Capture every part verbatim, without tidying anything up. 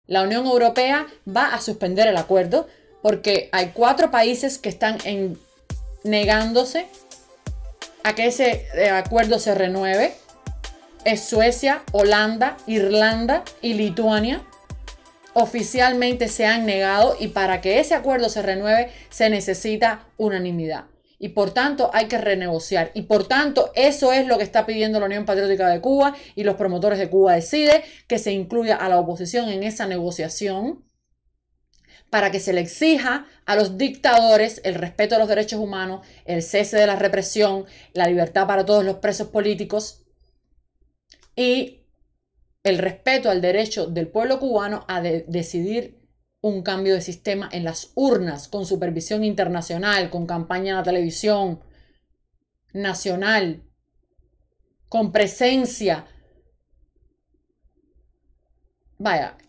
La Unión Europea va a suspender el acuerdo porque hay cuatro países que están en, negándose a que ese eh, acuerdo se renueve. Es Suecia, Holanda, Irlanda y Lituania. Oficialmente se han negado y para que ese acuerdo se renueve se necesita unanimidad. Y por tanto hay que renegociar. Y por tanto eso es lo que está pidiendo la Unión Patriótica de Cuba y los promotores de Cuba Decide, que se incluya a la oposición en esa negociación para que se le exija a los dictadores el respeto a los derechos humanos, el cese de la represión, la libertad para todos los presos políticos y el respeto al derecho del pueblo cubano a de decidir un cambio de sistema en las urnas, con supervisión internacional, con campaña en la televisión nacional, con presencia. Vaya,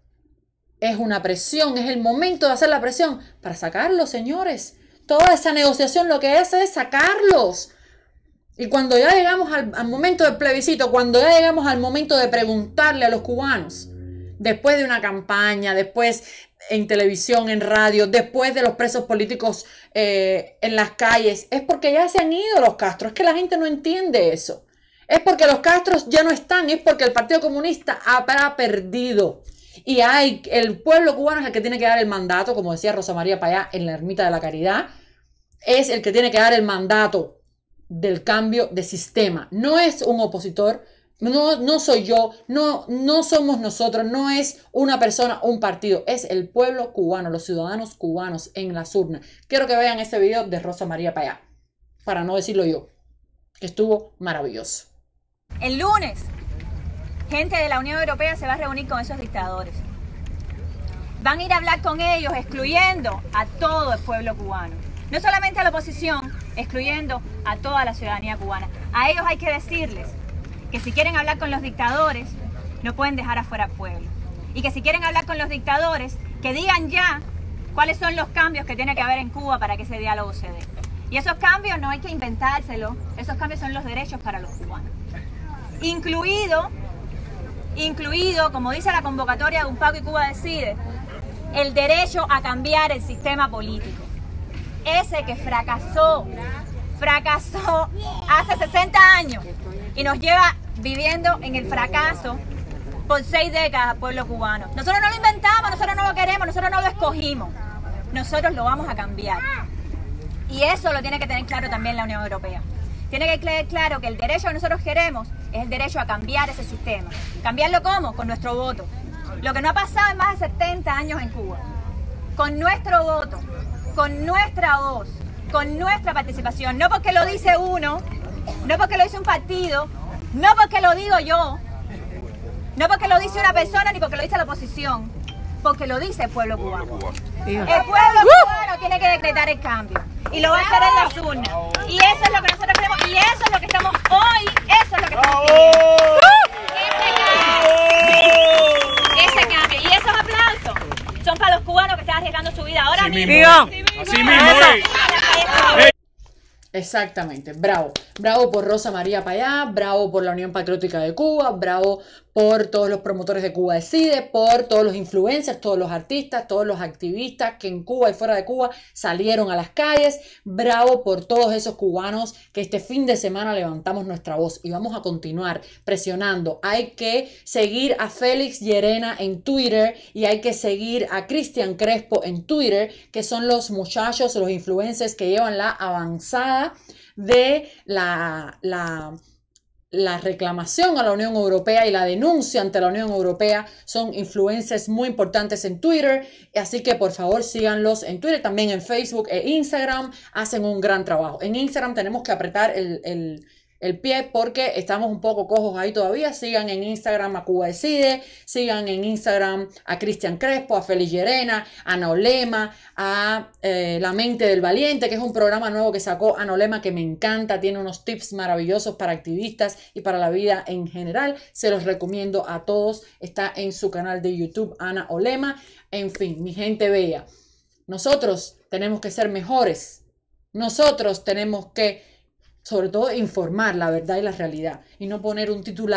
es una presión, es el momento de hacer la presión para sacarlos, señores. Toda esa negociación lo que hace es sacarlos. Y cuando ya llegamos al, al momento del plebiscito, cuando ya llegamos al momento de preguntarle a los cubanos, después de una campaña, después en televisión, en radio, después de los presos políticos eh, en las calles, es porque ya se han ido los Castro. Es que la gente no entiende eso. Es porque los Castros ya no están, es porque el Partido Comunista ha, ha perdido. Y hay, el pueblo cubano es el que tiene que dar el mandato, como decía Rosa María Payá en la Ermita de la Caridad, es el que tiene que dar el mandato del cambio de sistema. No es un opositor, no, no soy yo, no, no somos nosotros, no es una persona o un partido, es el pueblo cubano, los ciudadanos cubanos en las urnas. Quiero que vean ese video de Rosa María Payá, para no decirlo yo, que estuvo maravilloso. El lunes, gente de la Unión Europea se va a reunir con esos dictadores. Van a ir a hablar con ellos, excluyendo a todo el pueblo cubano. No solamente a la oposición, excluyendo a toda la ciudadanía cubana. A ellos hay que decirles que si quieren hablar con los dictadores, no pueden dejar afuera al pueblo. Y que si quieren hablar con los dictadores, que digan ya cuáles son los cambios que tiene que haber en Cuba para que ese diálogo se dé. Y esos cambios no hay que inventárselo, esos cambios son los derechos para los cubanos. Incluido, incluido, como dice la convocatoria de UNPACO y Cuba Decide, el derecho a cambiar el sistema político. Ese que fracasó, fracasó hace sesenta años y nos lleva viviendo en el fracaso por seis décadas al pueblo cubano. Nosotros no lo inventamos, nosotros no lo queremos, nosotros no lo escogimos. Nosotros lo vamos a cambiar. Y eso lo tiene que tener claro también la Unión Europea. Tiene que tener claro que el derecho que nosotros queremos es el derecho a cambiar ese sistema. ¿Cambiarlo cómo? Con nuestro voto. Lo que no ha pasado en más de setenta años en Cuba. Con nuestro voto, con nuestra voz, con nuestra participación. No porque lo dice uno, no porque lo dice un partido, no porque lo digo yo, no porque lo dice una persona ni porque lo dice la oposición, porque lo dice el pueblo cubano. El pueblo cubano tiene que decretar el cambio y lo va a hacer en las urnas. Y eso es lo que nosotros queremos y eso es lo que estamos hoy, eso es lo que estamos pidiendo. Ese cambio. Ese cambio. Y esos aplausos son para los cubanos que están arriesgando su vida ahora mismo. Así mismo. Exactamente, bravo, bravo por Rosa María Payá, bravo por la Unión Patriótica de Cuba, bravo por todos los promotores de Cuba Decide, por todos los influencers, todos los artistas, todos los activistas que en Cuba y fuera de Cuba salieron a las calles, bravo por todos esos cubanos que este fin de semana levantamos nuestra voz y vamos a continuar presionando. Hay que seguir a Félix Llerena en Twitter y hay que seguir a Cristian Crespo en Twitter, que son los muchachos, los influencers que llevan la avanzada de la, la, la reclamación a la Unión Europea y la denuncia ante la Unión Europea. Son influencers muy importantes en Twitter, así que por favor síganlos en Twitter, también en Facebook e Instagram. Hacen un gran trabajo. En Instagram tenemos que apretar el, el, el pie porque estamos un poco cojos ahí todavía. Sigan en Instagram a Cuba Decide, sigan en Instagram a Cristian Crespo, a Félix Llerena, a Ana Olema, a eh, La Mente del Valiente, que es un programa nuevo que sacó Ana Olema que me encanta, tiene unos tips maravillosos para activistas y para la vida en general. Se los recomiendo a todos, está en su canal de YouTube Ana Olema. En fin, mi gente bella, nosotros tenemos que ser mejores, nosotros tenemos que sobre todo informar la verdad y la realidad y no poner un titular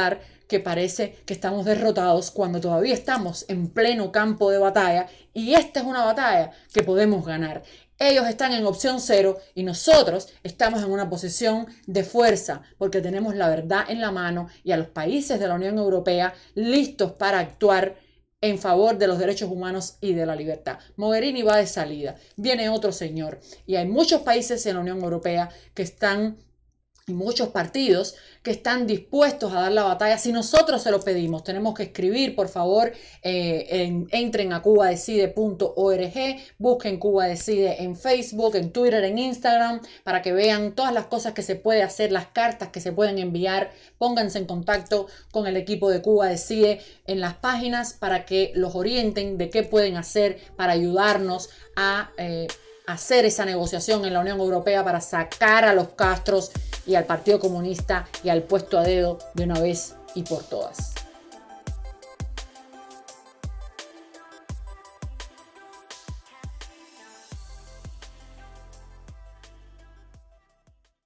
que parece que estamos derrotados cuando todavía estamos en pleno campo de batalla y esta es una batalla que podemos ganar. Ellos están en opción cero y nosotros estamos en una posición de fuerza porque tenemos la verdad en la mano y a los países de la Unión Europea listos para actuar en favor de los derechos humanos y de la libertad. Mogherini va de salida, viene otro señor y hay muchos países en la Unión Europea que están, y muchos partidos que están dispuestos a dar la batalla si nosotros se lo pedimos. Tenemos que escribir, por favor, eh, en, entren a cuba decide punto org, busquen Cuba Decide en Facebook, en Twitter, en Instagram, para que vean todas las cosas que se puede hacer, las cartas que se pueden enviar. Pónganse en contacto con el equipo de Cuba Decide en las páginas para que los orienten de qué pueden hacer para ayudarnos a eh, hacer esa negociación en la Unión Europea para sacar a los Castros y al Partido Comunista y al puesto a dedo de una vez y por todas.